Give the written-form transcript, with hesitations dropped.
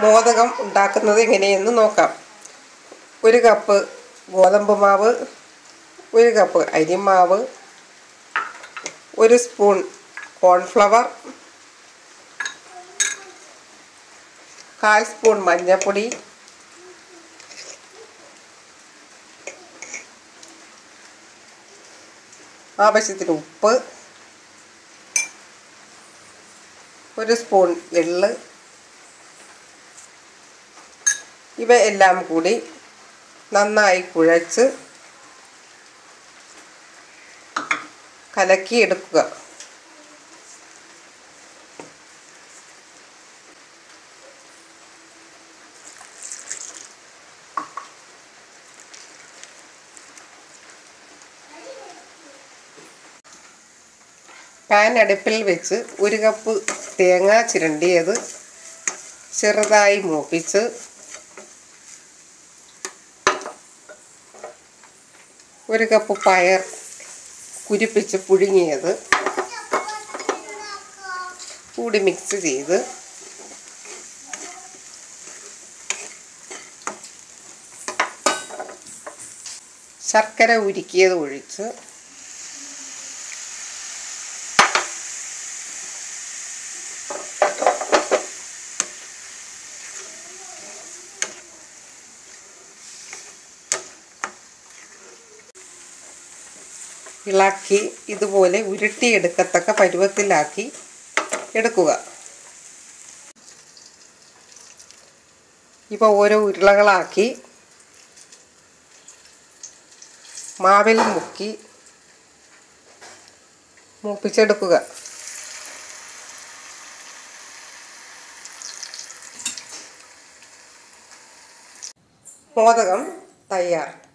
മോദകം ഉണ്ടാക്കുന്നത് എങ്ങനെയെന്ന് നോക്കാം. 1 കപ്പ് ഗോതമ്പ് മാവ്, 1 കപ്പ് അരിമാവ്, 1 സ്പൂൺ കോൺഫ്ലവർ, 1/4 സ്പൂൺ മഞ്ഞൾപ്പൊടി, ആവശ്യത്തിന് ഉപ്പ്, 1 സ്പൂൺ എള്ള്. ഇവയെല്ലാം കൂടി നന്നായി കുഴച്ച് കലക്കിയെടുക്കുക. പാൻ അടുപ്പിൽ വെച്ച് 1 കപ്പ് തേങ്ങ ചിരണ്ടിയത് ചെറുതായി മൂപ്പിച്ച് 1 കപ്പ് പയർ കുരിപ്പിച്ച് പുഴുങ്ങിയത് കൂടി മിക്സ് ചെയ്ത് ശർക്കര ഉരുക്കിയത് ഒഴിച്ച് ഇളക്കി ഇതുപോലെ ഉരുട്ടിയെടുക്കത്തക്ക പരുവത്തിലാക്കി എടുക്കുക. ഇപ്പോൾ ഓരോ ഉരുളകളാക്കി മാവിൽ മുക്കി മൂപ്പിച്ചെടുക്കുക. മോദകം തയ്യാർ.